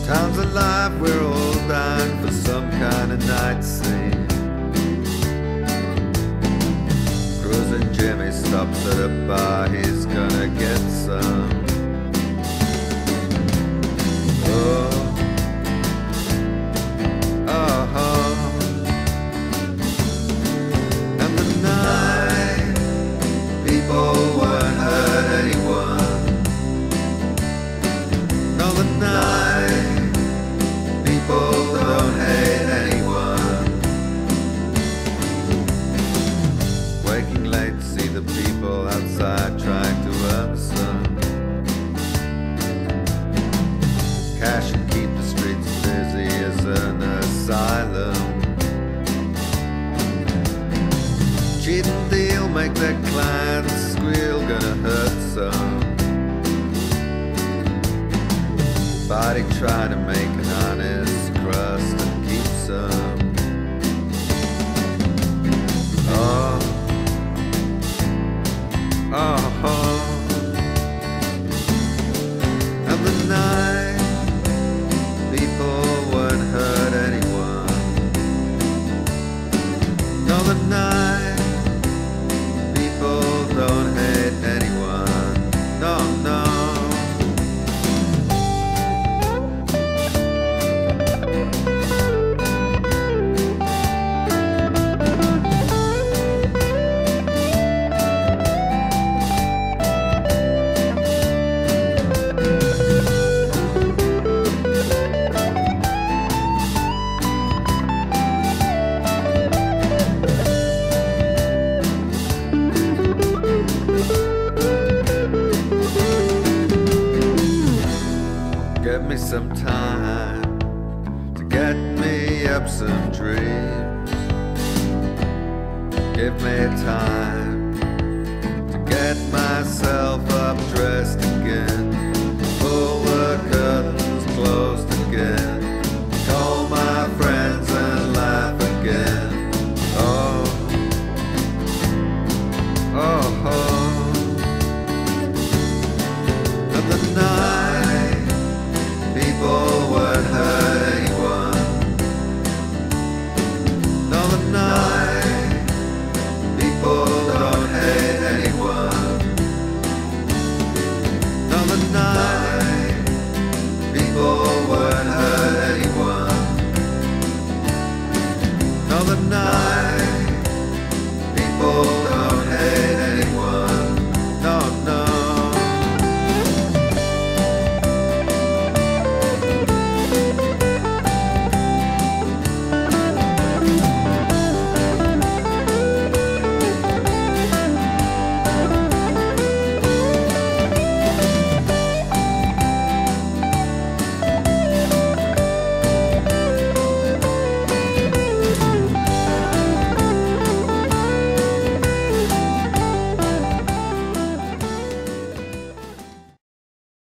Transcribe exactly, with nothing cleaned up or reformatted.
Time's alive, we're all dying for some kind of night scene. Cruising Jimmy stops at a bar, he's gonna get some. Oh, oh, oh. And the night, people weren't hurt anyone. No, the night, people don't hate anyone. Waking late to see the people outside trying to earn some cash and keep the streets busy as an asylum. Cheat and deal, make their clients squeal, gonna hurt some. Body trying to make an honest crust and keep some. Oh, oh, oh. And the night, people weren't hurt anyone. No, the night, people don't hate anyone. No, no. Give me some time to get me up some dreams. Give me time to get myself up dressed again.